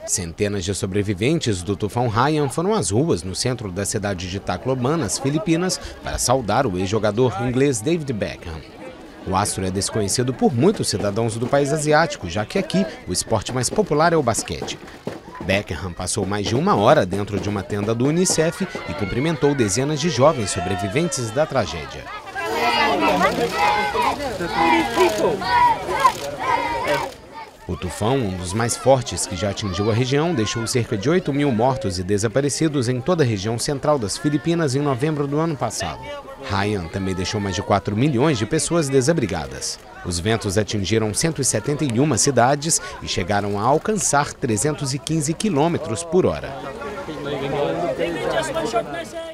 Centenas de sobreviventes do tufão Haiyan foram às ruas no centro da cidade de Tacloban, nas Filipinas, para saudar o ex-jogador inglês David Beckham. O astro é desconhecido por muitos cidadãos do país asiático, já que aqui o esporte mais popular é o basquete. Beckham passou mais de 1 hora dentro de uma tenda do Unicef e cumprimentou dezenas de jovens sobreviventes da tragédia. O tufão, um dos mais fortes que já atingiu a região, deixou cerca de 8.000 mortos e desaparecidos em toda a região central das Filipinas em novembro do ano passado. Haiyan também deixou mais de 4 milhões de pessoas desabrigadas. Os ventos atingiram 171 cidades e chegaram a alcançar 315 km/h.